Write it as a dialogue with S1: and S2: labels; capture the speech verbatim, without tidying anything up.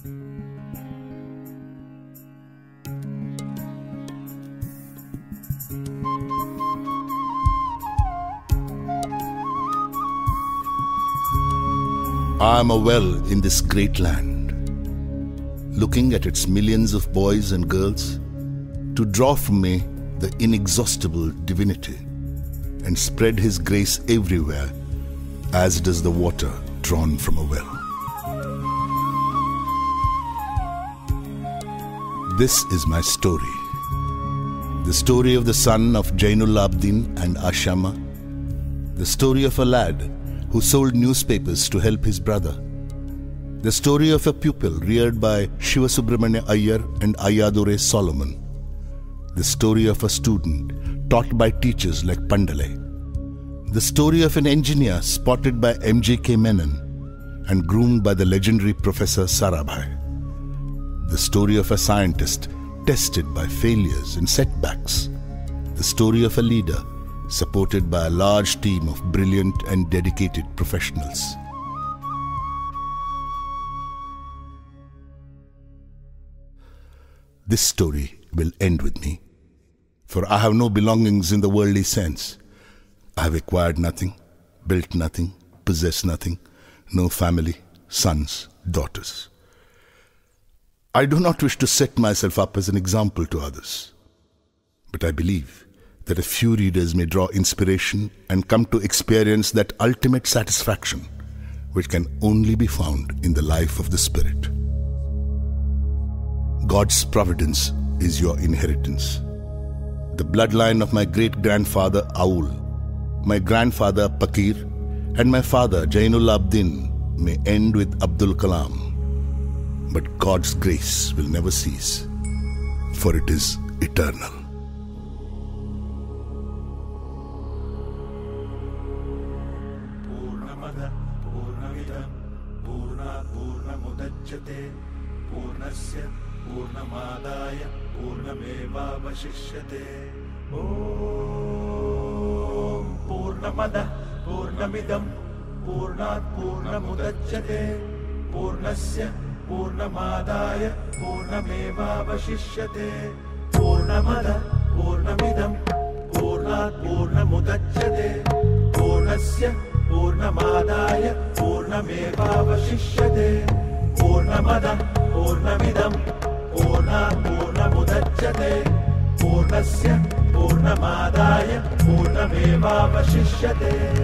S1: I am a well in this great land, looking at its millions of boys and girls to draw from me the inexhaustible divinity and spread His grace everywhere, as does the water drawn from a well. This is my story, the story of the son of Jainul Abdin and Ashama, the story of a lad who sold newspapers to help his brother, the story of a pupil reared by Shiva Subramanya Iyer and Ayadore Solomon, the story of a student taught by teachers like Pandale, the story of an engineer spotted by M G K Menon and groomed by the legendary Professor Sarabhai, the story of a scientist tested by failures and setbacks, the story of a leader supported by a large team of brilliant and dedicated professionals. This story will end with me, for I have no belongings in the worldly sense. I have acquired nothing, built nothing, possessed nothing, no family, sons, daughters. I do not wish to set myself up as an example to others, but I believe that a few readers may draw inspiration and come to experience that ultimate satisfaction which can only be found in the life of the Spirit. God's providence is your inheritance. The bloodline of my great-grandfather Aul, my grandfather Pakir, and my father Jainul Abdin may end with Abdul Kalam, but God's grace will never cease, for it is eternal.
S2: पूर्णस्य पूर्णमादाय पूर्णमेवावशिष्यते ॐ पूर्णमदः पूर्णमिदं पूर्णात् पूर्णमुदच्यते पूर्णस्य पूर्णमादाय पूर्णमेवावशिष्यते पूर्णमदः पूर्णमिदं पूर्णात् पूर्णमुदच्यते पूर्णस्य पूर्णमादाय पूर्णमेवावशिष्यते पूर्णमदः पूर्णमिदं पूर्णात् पूर्णमुदच्यते पूर्णस्य पूर्णमादाय पूर्णमेवावशिष्यते।